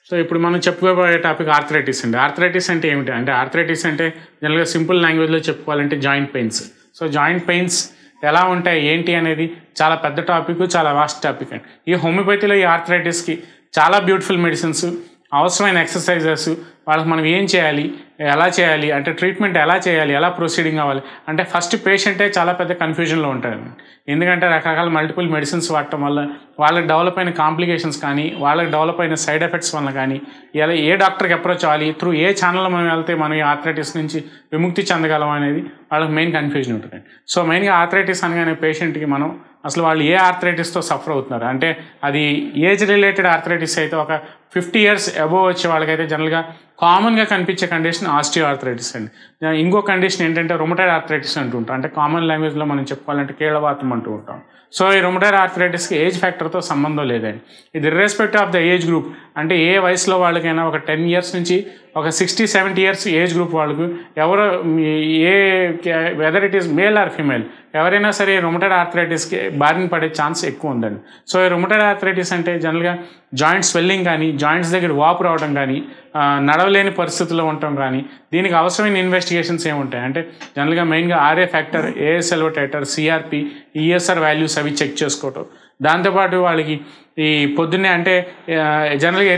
So ఇప్పుడు మనం చెప్పుకోబోయే టాపిక్ ఆర్థరైటిస్ అండి. ఆర్థరైటిస్ అంటే ఏమిటి అంటే, ఆర్థరైటిస్ అంటే జనరల్గా సింపుల్ లాంగ్వేజ్లో చెప్పుకోవాలంటే joint pains. So joint pains ఎలా ఉంటాయి ఏంటి అనేది చాలా పెద్ద టాపిక్, చాలా వాస్ట్ టాపిక్ అండి. ఈ హోమియోపతిలో ఈ ఆర్థరైటిస్కి చాలా బ్యూటిఫుల్ మెడిసిన్స్, అవసరమైన ఎక్సర్సైజెస్, వాళ్ళకి మనం ఏం చేయాలి, ఎలా చేయాలి అంటే ట్రీట్మెంట్ ఎలా చేయాలి, ఎలా ప్రొసీడింగ్ అవ్వాలి అంటే ఫస్ట్ పేషెంటే చాలా పెద్ద కన్ఫ్యూజన్లో ఉంటారు. ఎందుకంటే రకరకాల మల్టిపుల్ మెడిసిన్స్ వాడటం వల్ల వాళ్ళకి డెవలప్ అయిన కాంప్లికేషన్స్ కానీ, వాళ్ళకి డెవలప్ అయిన సైడ్ ఎఫెక్ట్స్ వల్ల కానీ, ఎలా ఏ డాక్టర్కి అప్రోచ్ అవ్వాలి, త్రూ ఏ ఛానల్లో మనం వెళ్తే మనం ఈ ఆర్థరైటిస్ నుంచి విముక్తి చెందగలం అనేది వాళ్ళకి మెయిన్ కన్ఫ్యూజన్ ఉంటుంది. సో మెయిన్గా ఆర్థరైటిస్ అనగానే పేషెంట్కి మనం అసలు వాళ్ళు ఏ ఆర్థరైటిస్తో సఫర్ అవుతున్నారు అంటే, అది ఏజ్ రిలేటెడ్ ఆర్థరైటిస్ అయితే ఒక 50 years అబోవ్ వచ్చే వాళ్ళకైతే జనరల్గా కామన్గా కనిపించే కండిషన్ ఆస్టియో ఆర్థరైటిస్ అండి. ఇంకో కండిషన్ ఏంటంటే రొమటైడ్ ఆర్థరైటిస్ అంటుంటాం. అంటే కామన్ లాంగ్వేజ్లో మనం చెప్పుకోవాలంటే కీళ్ళవాతం అంటూ ఉంటాం. సో ఈ రొమటైడ్ ఆర్థరైటిస్కి ఏజ్ ఫ్యాక్టర్తో సంబంధం లేదండి. ఇది irrespective of the age group, అంటే ఏ వయసులో వాళ్ళకైనా ఒక 10 years నుంచి ఒక 60-70 years ఏజ్ గ్రూప్ వాళ్ళకు ఎవరో ఏ whether it is male or female ఎవరైనా సరే రొమటైడ్ ఆర్థరైటిస్కి బారిన పడే ఛాన్స్ ఎక్కువ ఉందండి. సో ఈ రొమటైడ్ ఆర్థరైటిస్ అంటే జనరల్గా జాయింట్ స్వెల్లింగ్ కానీ, జాయింట్స్ దగ్గర వాపు రావడం కానీ, నడవలేని పరిస్థితుల్లో ఉండటం కానీ, దీనికి అవసరమైన ఇన్వెస్టిగేషన్స్ ఏముంటాయి అంటే జనరల్గా మెయిన్గా RA factor, ASLO titer, CRP, ESR values అవి చెక్ చేసుకోవటం. దాంతోపాటు వాళ్ళకి ఈ పొద్దున్నే అంటే జనరల్గా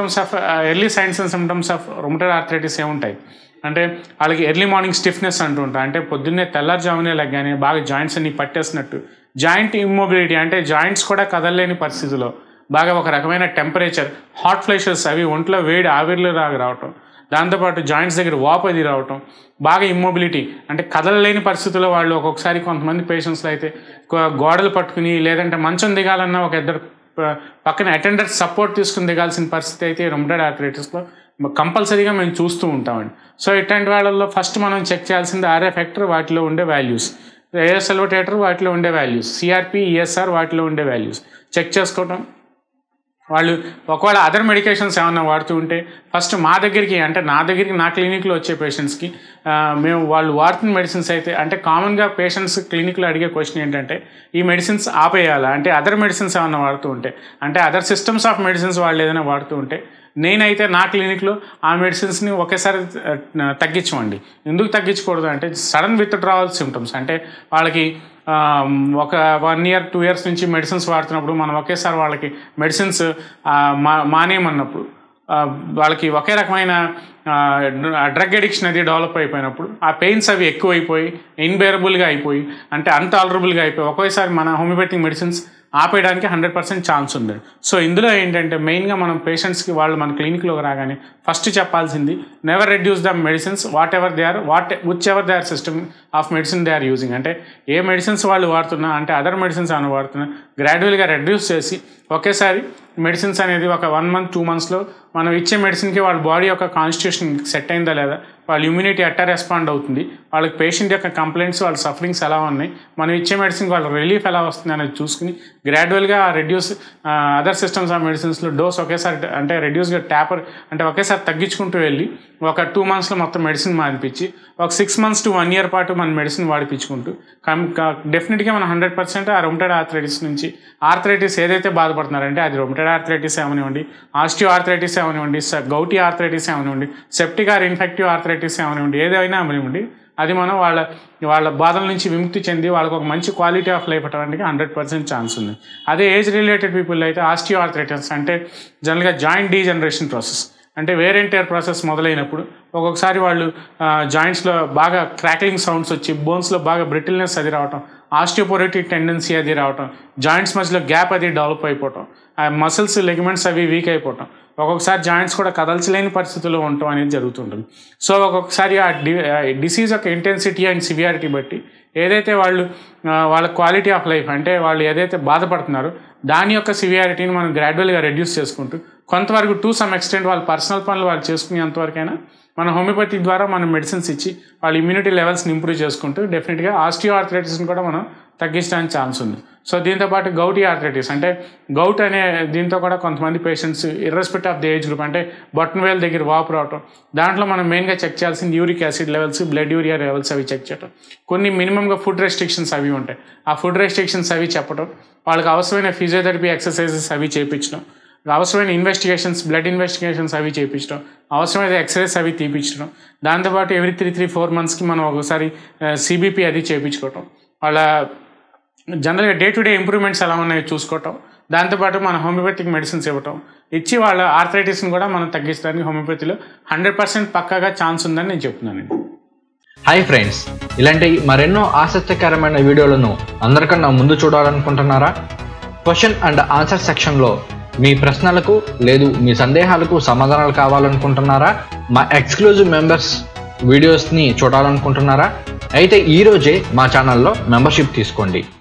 early signs and symptoms of rheumatoid arthritis ఏముంటాయి అంటే వాళ్ళకి ఎర్లీ మార్నింగ్ స్టిఫ్నెస్ అంటూ ఉంటాయి. అంటే పొద్దున్నే తెల్లారుజామునే లెగ్గానే బాగా జాయింట్స్ అన్ని పట్టేసినట్టు, జాయింట్ ఇమ్మొబిలిటీ అంటే జాయింట్స్ కూడా కదలలేని పరిస్థితిలో, బాగా ఒక రకమైన టెంపరేచర్, హాట్ ఫ్లెషెస్ అవి ఒంట్లో వేడి ఆవిర్లు రావటం, దాంతోపాటు జాయింట్స్ దగ్గర వాపు అది రావటం, బాగా ఇమ్మొబిలిటీ అంటే కదలలేని పరిస్థితుల్లో వాళ్ళు ఒక్కొక్కసారి కొంతమంది పేషెంట్స్లో అయితే గోడలు పట్టుకుని లేదంటే మంచం దిగాలన్నా ఒక ఇద్దరు పక్కన అటెండర్ సపోర్ట్ తీసుకుని దిగాల్సిన పరిస్థితి అయితే రొమటైడ్ ఆర్థరైటిస్లో కంపల్సరీగా మేము చూస్తూ ఉంటామండి. సో ఇట్లాంటి వాళ్ళల్లో ఫస్ట్ మనం చెక్ చేయాల్సింది ఆర్ఏ ఫ్యాక్టర్, వాటిలో ఉండే వాల్యూస్, ఏఎస్ఎల్ఓ టైటర్, వాటిలో ఉండే వాల్యూస్, సిఆర్పి, ఈఎస్ఆర్, వాటిలో ఉండే వాల్యూస్ చెక్ చేసుకోవటం. వాళ్ళు ఒకవేళ అదర్ మెడికేషన్స్ ఏమన్నా వాడుతూ ఉంటే ఫస్ట్ మా దగ్గరికి అంటే నా క్లినిక్లో వచ్చే పేషెంట్స్కి మేము వాళ్ళు వాడుతున్న మెడిసిన్స్ అయితే అంటే కామన్గా పేషెంట్స్ క్లినిక్లో అడిగే క్వశ్చన్ ఏంటంటే ఈ మెడిసిన్స్ ఆపేయాలా అంటే, అదర్ మెడిసిన్స్ ఏమన్నా వాడుతూ ఉంటే అంటే అదర్ సిస్టమ్స్ ఆఫ్ మెడిసిన్స్ వాళ్ళు ఏదైనా వాడుతూ ఉంటే నేనైతే నా క్లినిక్లో ఆ మెడిసిన్స్ని ఒకేసారి తగ్గించమండి. ఎందుకు తగ్గించకూడదు అంటే సడన్ విత్డ్రావల్ సిమ్టమ్స్ అంటే వాళ్ళకి ఒక 1 year 2 years నుంచి మెడిసిన్స్ వాడుతున్నప్పుడు మనం ఒకేసారి వాళ్ళకి మెడిసిన్స్ మానేయమన్నప్పుడు వాళ్ళకి ఒకే రకమైన డ్రగ్ అడిక్షన్ అది డెవలప్ అయిపోయినప్పుడు ఆ పెయిన్స్ అవి ఎక్కువైపోయి ఇన్బేరబుల్గా అయిపోయి అంటే అన్టాలరబుల్గా అయిపోయి ఒకేసారి మన హోమియోపతిక్ మెడిసిన్స్ ఆపేయడానికి 100% ఛాన్స్ ఉంది. సో ఇందులో ఏంటంటే మెయిన్గా మనం పేషెంట్స్కి వాళ్ళు మన క్లినిక్లోకి రాగానే ఫస్ట్ చెప్పాల్సింది never reduce the medicines which ever they are system of medicine they are using. అంటే ఏ మెడిసిన్స్ వాళ్ళు వాడుతున్నా అంటే అదర్ మెడిసిన్స్ అని వాడుతున్నా గ్రాడ్యువల్గా రెడ్యూస్ చేసి ఒకేసారి మెడిసిన్స్ అనేది ఒక 1 month 2 monthsలో మనం ఇచ్చే మెడిసిన్కి వాళ్ళ బాడీ యొక్క కాన్స్టిట్యూషన్ సెట్ అయిందా లేదా, వాళ్ళ ఇమ్యూనిటీ ఎట్టా రెస్పాండ్ అవుతుంది, వాళ్ళకి పేషెంట్ యొక్క కంప్లైంట్స్, వాళ్ళ సఫరింగ్స్ ఎలా ఉన్నాయి, మనం ఇచ్చే మెడిసిన్కి వాళ్ళ రిలీఫ్ ఎలా వస్తుంది అనేది చూసుకుని గ్రాడ్యువల్గా రెడ్యూస్ అదర్ సిస్టమ్స్ ఆఫ్ మెడిసిన్స్లో డోస్ ఒకేసారి అంటే రెడ్యూస్గా ట్యాపర్ అంటే ఒకేసారి తగ్గించుకుంటూ వెళ్ళి ఒక 2 monthsలో మొత్తం మెడిసిన్ మానిపించి ఒక 6 months to 1 year పాటు మన మెడిసిన్ వాడిపించుకుంటూ డెఫినెట్గా మనం 100% ఆ రొమటైడ్ ఆర్థరైటిస్ నుంచి ఆర్థరైటిస్ ఏదైతే బాధపడుతున్నారంటే అది రొమటైడ్ ఆర్థరైటిస్ ఏమనివ్వండి, ఆస్టియో ఆర్థరైటిస్ ఏమనివ్వండి, గౌటీ ఆర్థరైటిస్ ఏమనివ్వండి, సెప్టిక్ ఆర్ ఇన్ఫెక్టివ్ ఆర్థరైటిస్ ఏమనివ్వండి, ఏదైనా అవనివ్వండి అది మనం వాళ్ళ బాధల నుంచి విముక్తి చెంది వాళ్ళకి ఒక మంచి క్వాలిటీ ఆఫ్ లైఫ్ అవ్వడానికి 100% ఛాన్స్ ఉంది. అదే ఏజ్ రిలేటెడ్ పీపుల్ అయితే ఆస్టియో ఆర్థరైటిస్ అంటే జనరల్గా జాయింట్ డీజనరేషన్ ప్రాసెస్ అంటే వేర్ అండ్ టేర్ ప్రాసెస్ మొదలైనప్పుడు ఒక్కొక్కసారి వాళ్ళు జాయింట్స్లో బాగా క్రాక్లింగ్ సౌండ్స్ వచ్చి బోన్స్లో బాగా బ్రిటిల్నెస్ అది రావటం, ఆస్టియోపోరోటిక్ టెండెన్సీ అది రావటం, జాయింట్స్ మధ్యలో గ్యాప్ అది డెవలప్ అయిపోవటం, ఆ మసిల్స్ లెగ్మెంట్స్ అవి వీక్ అయిపోవటం, ఒక్కొక్కసారి జాయింట్స్ కూడా కదల్చలేని పరిస్థితుల్లో ఉండటం అనేది జరుగుతుంటుంది. సో ఒక్కొక్కసారి ఆ డిసీజ్ యొక్క ఇంటెన్సిటీ అండ్ సివియారిటీ బట్టి ఏదైతే వాళ్ళ క్వాలిటీ ఆఫ్ లైఫ్ అంటే వాళ్ళు ఏదైతే బాధపడుతున్నారో దాని యొక్క సివియారిటీని మనం గ్రాడ్యువల్గా రెడ్యూస్ చేసుకుంటూ కొంతవరకు టు సమ్ ఎక్స్టెంట్ వాళ్ళ పర్సనల్ పనులు వాళ్ళు చేసుకునేంతవరకైనా మన హోమియోపతి ద్వారా మనం మెడిసిన్స్ ఇచ్చి వాళ్ళ ఇమ్యూనిటీ లెవెల్స్ని ఇంప్రూవ్ చేసుకుంటూ డెఫినెట్గా ఆస్టియో ఆర్థరైటిస్ని కూడా మనం తగ్గించడానికి ఛాన్స్ ఉంది. సో దీంతోపాటు గౌటీ ఆర్థరైటిస్ అంటే గౌట్ అనే దీంతో కూడా కొంతమంది patients irrespective of the age group అంటే బొటనవేలు దగ్గర వాపు రావటం, దాంట్లో మనం మెయిన్గా చెక్ చేయాల్సింది uric acid levels, blood urea levels అవి చెక్ చేయటం, కొన్ని మినిమంగా ఫుడ్ రెస్ట్రిక్షన్స్ అవి ఉంటాయి, ఆ ఫుడ్ రెస్ట్రిక్షన్స్ అవి చెప్పడం, వాళ్ళకి అవసరమైన ఫిజియోథెరపీ ఎక్సర్సైజెస్ అవి చేయించడం, అవసరమైన ఇన్వెస్టిగేషన్స్, బ్లడ్ ఇన్వెస్టిగేషన్స్ అవి చేయించడం, అవసరమైన ఎక్స్రేస్ అవి తీపించడం, దాంతోపాటు ఎవ్రీ 3-4 మంత్స్కి మనం ఒకసారి సిబిపి అది చేయించుకోవటం, వాళ్ళ జనరల్గా డే టు డే ఇంప్రూవ్మెంట్స్ ఎలా ఉన్నాయో చూసుకోవటం, దాంతోపాటు మన హోమియోపతిక్ మెడిసిన్స్ ఇవ్వటం, ఇచ్చి వాళ్ళ ఆర్థరైటిస్ని కూడా మనం తగ్గించడానికి హోమియోపతిలో 100% పక్కాగా ఛాన్స్ ఉందని నేను చెప్తున్నానండి. హాయ్ ఫ్రెండ్స్, ఇలాంటి మరెన్నో ఆసక్తికరమైన వీడియోలను అందరికన్నా ముందు చూడాలనుకుంటున్నారా? క్వశ్చన్ అండ్ ఆన్సర్ సెక్షన్లో మీ ప్రశ్నలకు లేదు మీ సందేహాలకు సమాధానాలు కావాలనుకుంటున్నారా? మా ఎక్స్క్లూజివ్ మెంబర్స్ వీడియోస్ని చూడాలనుకుంటున్నారా? అయితే ఈరోజే మా ఛానల్లో మెంబర్షిప్ తీసుకోండి.